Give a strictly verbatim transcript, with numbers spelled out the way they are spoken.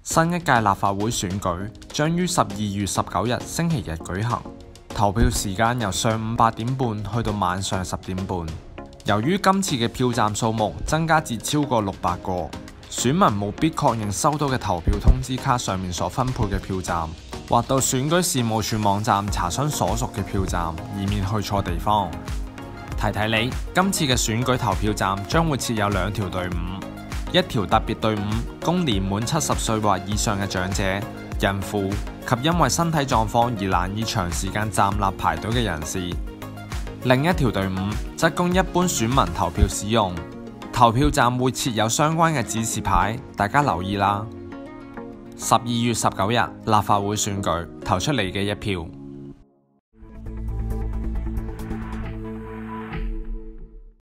新一屆立法會選舉將於十二月十九日星期日舉行，投票時間由上午八點半去到晚上十點半。由於今次嘅票站數目增加至超過六百個，選民務必確認收到嘅投票通知卡上面所分配嘅票站，或到選舉事務處網站查詢所屬嘅票站，以免去錯地方。提提你，今次嘅選舉投票站將會設有兩條隊伍。一條特別隊伍供年滿七十歲或以上嘅長者、孕婦及因為身體狀況而難以長時間站立排隊嘅人士；另一條隊伍則供一般選民投票使用。投票站會設有相關嘅指示牌，大家留意啦。十二月十九日立法會選舉，投出你嘅一票。